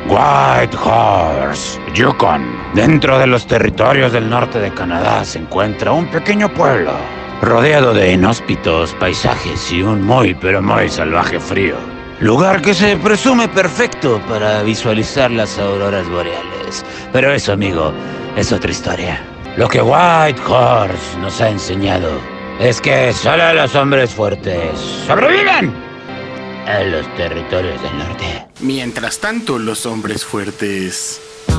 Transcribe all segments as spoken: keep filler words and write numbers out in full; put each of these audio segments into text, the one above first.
White Horse, Yukon. Dentro de los territorios del norte de Canadá se encuentra un pequeño pueblo, rodeado de inhóspitos paisajes y un muy pero muy salvaje frío. Lugar que se presume perfecto para visualizar las auroras boreales. Pero eso, amigo, es otra historia. Lo que White Horse nos ha enseñado es que solo los hombres fuertes sobreviven en los territorios del norte. Mientras tanto, los hombres fuertes...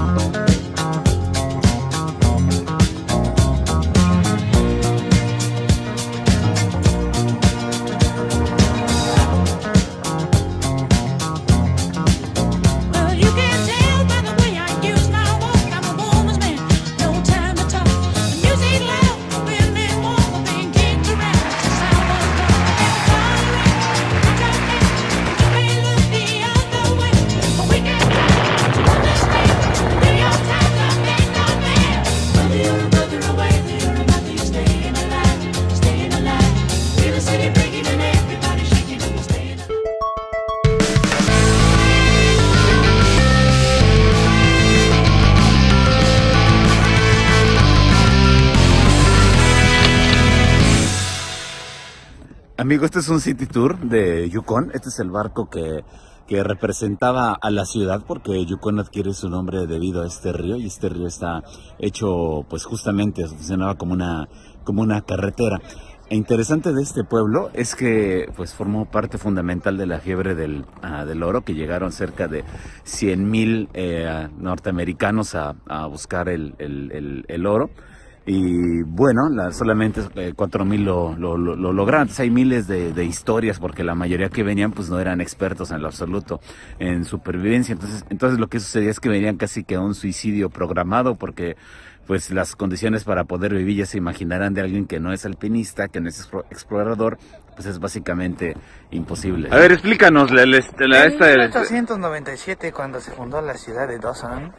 Amigo, este es un city tour de Yukon. Este es el barco que, que representaba a la ciudad, porque Yukon adquiere su nombre debido a este río, y este río está hecho, pues justamente, funcionaba como una, como una carretera. E interesante de este pueblo es que pues formó parte fundamental de la fiebre del, uh, del oro, que llegaron cerca de cien mil eh, norteamericanos a, a buscar el, el, el, el oro. Y bueno, la, solamente eh, cuatro mil lo, lo, lo, lo lograron. Entonces hay miles de, de historias, porque la mayoría que venían pues no eran expertos en lo absoluto en supervivencia. Entonces, entonces lo que sucedía es que venían casi que a un suicidio programado, porque pues las condiciones para poder vivir, ya se imaginarán, de alguien que no es alpinista, que no es explorador, pues es básicamente imposible. A ver, explícanos la, la, la esta en mil ochocientos noventa y siete, cuando se fundó la ciudad de Dawson.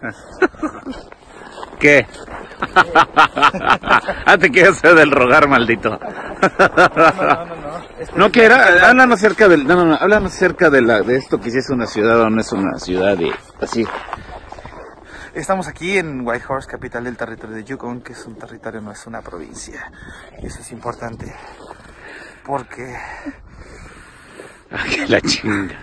¿Qué? Ah, te quieres hacer del rogar, maldito. No, no, no, no. No, que era, háblanos acerca del, no, no, no, háblanos acerca de la, de esto, que si es una ciudad o no es una ciudad, y así. Estamos aquí en White Horse, capital del territorio de Yukon, que es un territorio, no es una provincia. Y eso es importante, porque... Ah, que la chinga.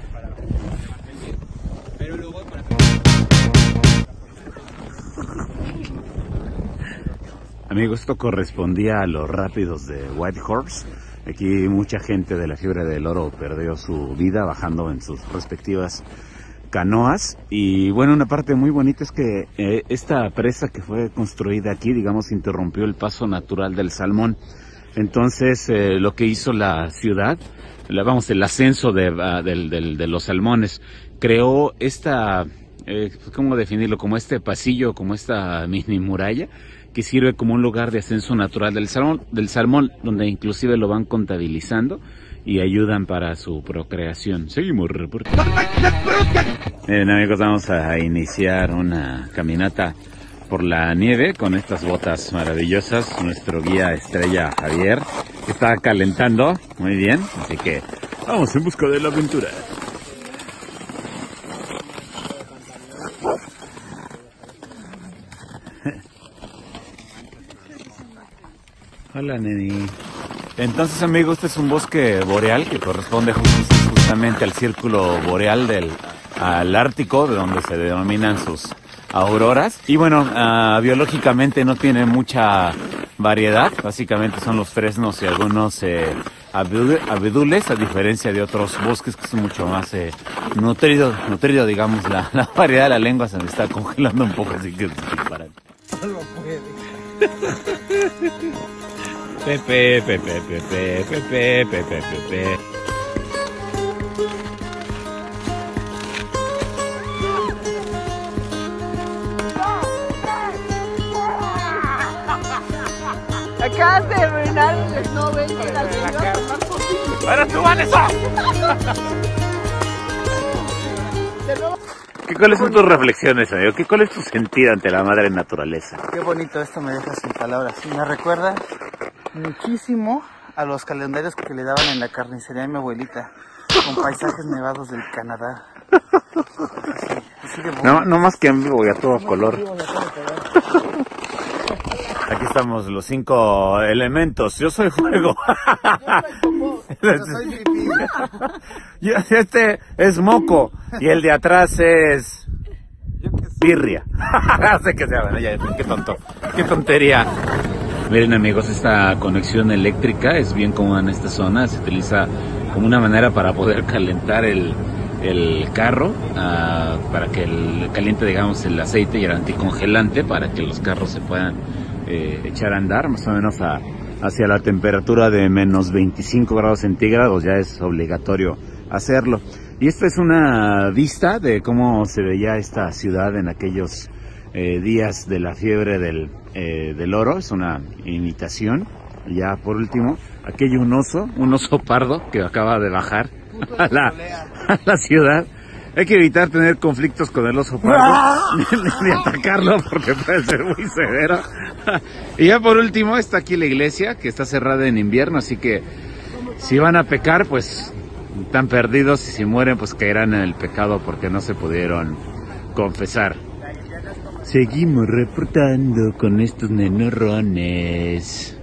Amigo, esto correspondía a los rápidos de White Horse. Aquí mucha gente de la fiebre del oro perdió su vida bajando en sus respectivas canoas. Y bueno, una parte muy bonita es que eh, esta presa que fue construida aquí, digamos, interrumpió el paso natural del salmón. Entonces, eh, lo que hizo la ciudad, la, vamos, el ascenso de, uh, del, del, de los salmones, creó esta, eh, ¿cómo definirlo? Como este pasillo, como esta mini muralla, que sirve como un lugar de ascenso natural del salmón, del salmón, donde inclusive lo van contabilizando y ayudan para su procreación. Seguimos reportando. Bien, amigos, vamos a iniciar una caminata por la nieve con estas botas maravillosas. Nuestro guía estrella Javier está calentando muy bien, así que vamos en busca de la aventura. Hola, neni. Entonces, amigos, este es un bosque boreal que corresponde justamente al círculo boreal del al Ártico, de donde se denominan sus auroras. Y bueno, uh, biológicamente no tiene mucha variedad. Básicamente son los fresnos y algunos eh, abedules, a diferencia de otros bosques que son mucho más eh, nutrido, nutrido, digamos. La, la variedad de la lengua se me está congelando un poco, así que disparan. No lo puede. Pepe, pepe, pepe, pepe, pepe, pepe. Acabas de arruinar el Snowbell que la ¡Ahora tú vales eso! ¿Qué, ¿Cuáles son tus reflexiones, amigo? ¿Qué, ¿Cuál es tu sentir ante la madre naturaleza? Qué bonito, esto me deja sin palabras. Y me recuerda muchísimo a los calendarios que le daban en la carnicería de mi abuelita, con paisajes nevados del Canadá. Así. No, no más que en vivo y a todo color. Aquí estamos los cinco elementos. Yo soy fuego. Yo soy pipí. Este es moco y el de atrás es birria. No sé qué sea, bueno, ya, qué tonto, qué tontería. Miren amigos, esta conexión eléctrica es bien común en esta zona. Se utiliza como una manera para poder calentar el, el carro, uh, para que el, caliente digamos el aceite y el anticongelante para que los carros se puedan eh, echar a andar más o menos a, hacia la temperatura de menos veinticinco grados centígrados. Ya es obligatorio hacerlo. Y esta es una vista de cómo se veía esta ciudad en aquellos eh, días de la fiebre del, eh, del oro. Es una imitación. Ya por último, aquí hay un oso, un oso pardo que acaba de bajar a la, a la ciudad. Hay que evitar tener conflictos con el oso pardo, ni atacarlo porque puede ser muy severo. Y ya por último está aquí la iglesia, que está cerrada en invierno, así que si van a pecar, pues están perdidos, y si mueren, pues caerán en el pecado porque no se pudieron confesar. Seguimos reportando con estos nenorrones.